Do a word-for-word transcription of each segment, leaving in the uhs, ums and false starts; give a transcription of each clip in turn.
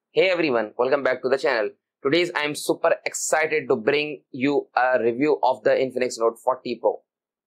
Hey everyone, welcome back to the channel. Today I'm super excited to bring you a review of the Infinix Note forty Pro,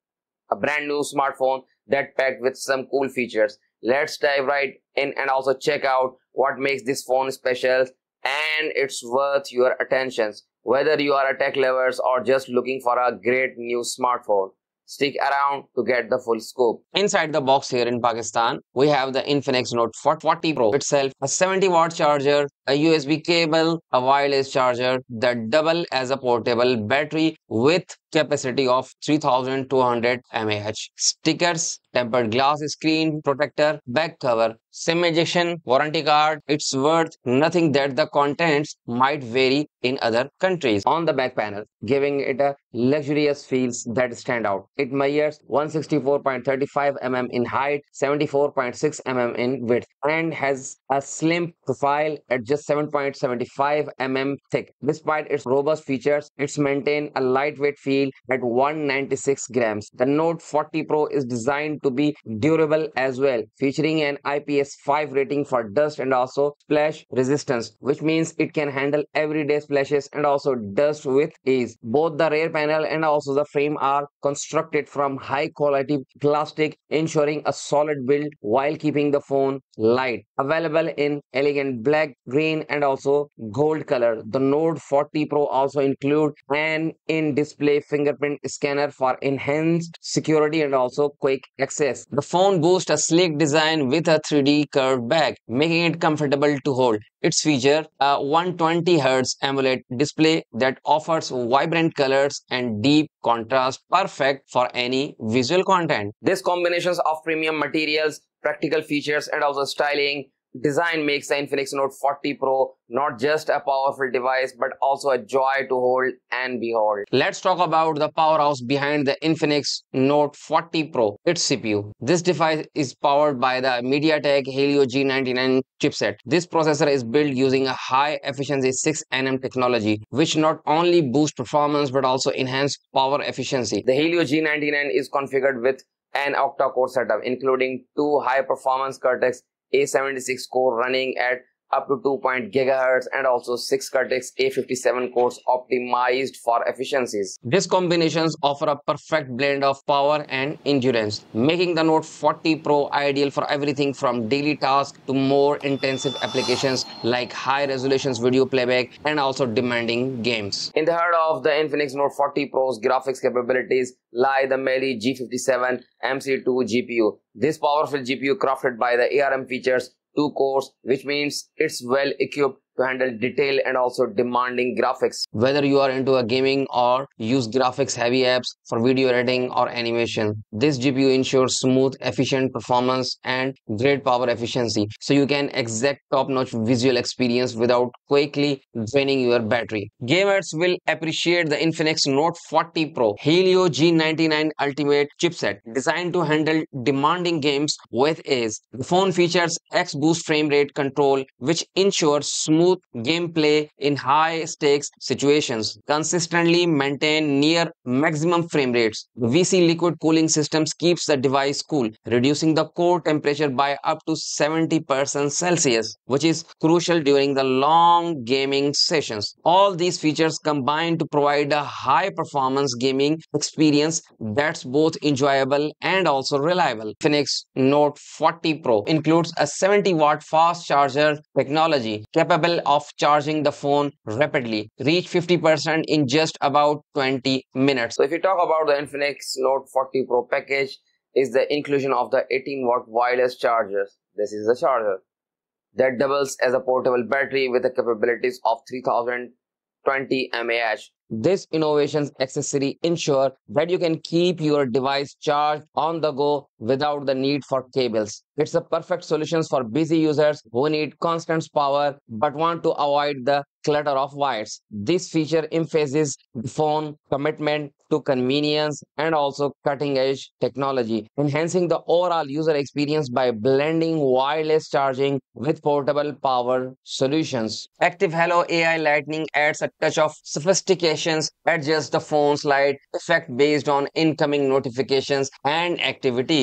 a brand new smartphone that packed with some cool features. Let's dive right in and also check out what makes this phone special and it's worth your attention. Whether you are a tech lovers or just looking for a great new smartphone, stick around to get the full scoop. Inside the box here in Pakistan, we have the Infinix Note forty Pro itself, a seventy watt charger, a U S B cable, a wireless charger that double as a portable battery with capacity of three thousand two hundred milliamp hours. Stickers, tempered glass screen protector, back cover, SIM ejection, warranty card. It's worth nothing that the contents might vary in other countries. On the back panel, giving it a luxurious feels that stand out. It measures one hundred sixty-four point three five millimeters in height, seventy-four point six millimeters in width, and has a slim profile at just seven point seven five millimeters thick. Despite its robust features, it's maintained a lightweight feel at one hundred ninety-six grams. The Note forty Pro is designed to be durable as well, featuring an I P S five rating for dust and also splash resistance, which means it can handle everyday splashes and also dust with ease. Both the rear panel and also the frame are constructed from high quality plastic, ensuring a solid build while keeping the phone light. Available in elegant black, green and also gold color, the Note forty Pro also include an in-display fingerprint scanner for enhanced security and also quick access. The phone boasts a sleek design with a three D curved back, making it comfortable to hold. Its feature a one hundred twenty hertz AMOLED display that offers vibrant colors and deep contrast, perfect for any visual content. This combinations of premium materials, practical features and also styling design makes the Infinix Note forty Pro not just a powerful device but also a joy to hold and behold. Let's talk about the powerhouse behind the Infinix Note forty Pro, its C P U. This device is powered by the MediaTek Helio G ninety-nine chipset. This processor is built using a high efficiency six nanometer technology, which not only boosts performance but also enhances power efficiency. The Helio G ninety-nine is configured with an octa-core setup, including two high-performance Cortex A seventy-six core running at up to two point gigahertz and also six Cortex A fifty-seven cores optimized for efficiencies. These combinations offer a perfect blend of power and endurance, making the Note forty Pro ideal for everything from daily tasks to more intensive applications like high-resolution video playback and also demanding games. In the heart of the Infinix Note forty Pro's graphics capabilities lie the Mali G fifty-seven M C two G P U. This powerful G P U, crafted by the A R M, features two cores, which means it's well equipped to handle detailed and also demanding graphics. Whether you are into a gaming or use graphics heavy apps for video editing or animation, this G P U ensures smooth, efficient performance and great power efficiency, so you can exact top-notch visual experience without quickly draining your battery. Gamers will appreciate the Infinix Note forty Pro Helio G ninety-nine Ultimate chipset, designed to handle demanding games with ease. The phone features X Boost frame rate control, which ensures smooth gameplay in high-stakes situations. Consistently maintain near maximum frame rates. The V C liquid cooling systems keeps the device cool, reducing the core temperature by up to seventy percent Celsius, which is crucial during the long gaming sessions. All these features combine to provide a high-performance gaming experience that's both enjoyable and also reliable. Infinix Note forty Pro includes a seventy watt fast charger technology capable of charging the phone rapidly, reach fifty percent in just about twenty minutes. So if you talk about the Infinix Note forty Pro package, is the inclusion of the eighteen watt wireless chargers. This is the charger that doubles as a portable battery with the capabilities of three thousand twenty milliamp hours. This innovations accessory ensure that you can keep your device charged on the go without the need for cables. It's a perfect solution for busy users who need constant power but want to avoid the clutter of wires. This feature emphasizes the phone commitment to convenience and also cutting-edge technology, enhancing the overall user experience by blending wireless charging with portable power solutions. Active Hello A I Lightning adds a touch of sophistication, adjusts the phone's light effect based on incoming notifications and activities.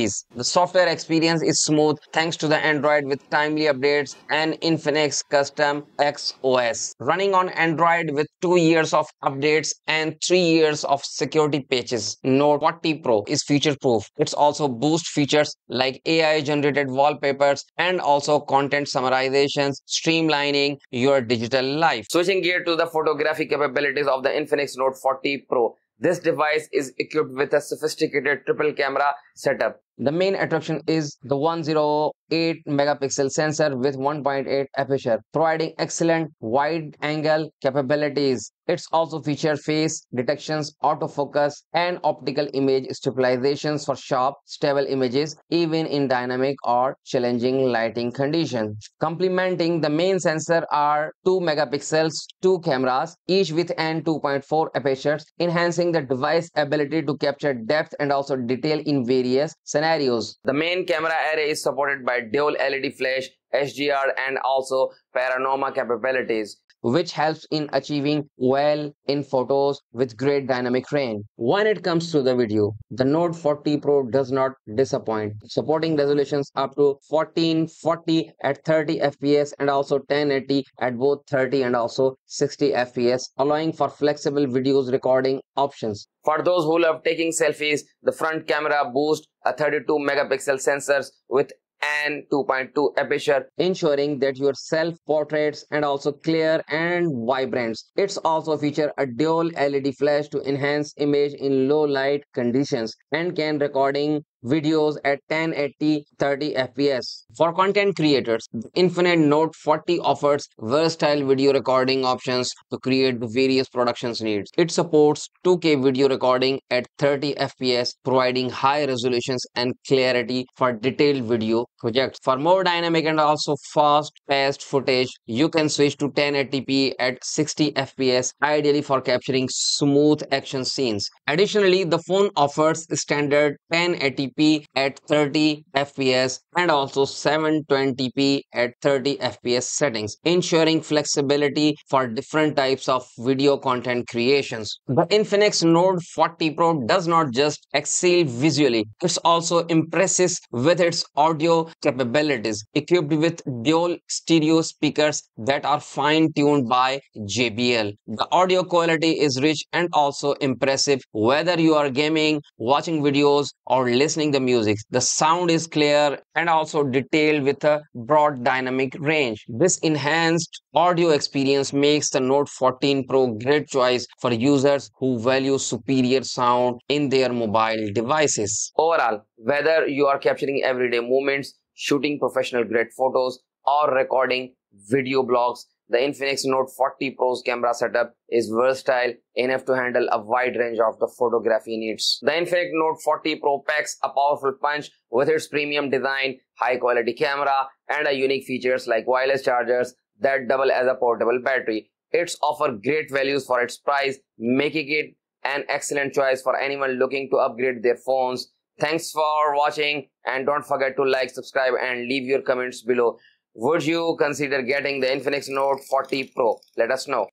ease. The software experience is smooth thanks to the Android with timely updates and Infinix custom X O S. Running on Android with two years of updates and three years of security patches, Note forty Pro is future-proof. It's also boost features like A I-generated wallpapers and also content summarizations, streamlining your digital life. Switching gear to the photography capabilities of the Infinix Note forty Pro. This device is equipped with a sophisticated triple camera setup. The main attraction is the one hundred eight megapixel sensor with one point eight aperture, providing excellent wide angle capabilities. It's also features face detections, autofocus, and optical image stabilizations for sharp, stable images even in dynamic or challenging lighting conditions. Complementing the main sensor are two megapixels, two cameras, each with an two point four apertures, enhancing the device ability to capture depth and also detail in various scenarios. The main camera array is supported by dual L E D flash, H D R, and also panorama capabilities, which helps in achieving well in photos with great dynamic range. When it comes to the video, the Note forty Pro does not disappoint, supporting resolutions up to fourteen forty at thirty F P S and also ten eighty at both thirty and also sixty F P S, allowing for flexible videos recording options. For those who love taking selfies, the front camera boasts a thirty-two megapixel sensors with and two point two aperture, ensuring that your self-portraits and also clear and vibrant. It's also feature a dual L E D flash to enhance image in low light conditions and can recording videos at ten eighty thirty F P S. For content creators, the Infinix Note forty offers versatile video recording options to create the various productions needs. It supports two K video recording at thirty F P S, providing high resolutions and clarity for detailed video projects. For more dynamic and also fast-paced footage, you can switch to ten eighty p at sixty F P S, ideally for capturing smooth action scenes. Additionally, the phone offers standard ten eighty p at thirty F P S and also seven twenty p at thirty F P S settings, ensuring flexibility for different types of video content creations. The Infinix Note forty Pro does not just excel visually, it's also impressive with its audio capabilities, equipped with dual stereo speakers that are fine-tuned by J B L. The audio quality is rich and also impressive whether you are gaming, watching videos, or listening to music. The sound is clear and also detailed with a broad dynamic range. This enhanced audio experience makes the Note fourteen Pro great choice for users who value superior sound in their mobile devices. Overall, whether you are capturing everyday moments, shooting professional grade photos, or recording video blogs, the Infinix Note forty Pro's camera setup is versatile enough to handle a wide range of the photography needs. The Infinix Note forty Pro packs a powerful punch with its premium design, high quality camera, and a unique features like wireless chargers that double as a portable battery. It's offer great values for its price, making it an excellent choice for anyone looking to upgrade their phones. Thanks for watching, and don't forget to like, subscribe, and leave your comments below. Would you consider getting the Infinix Note forty Pro? Let us know.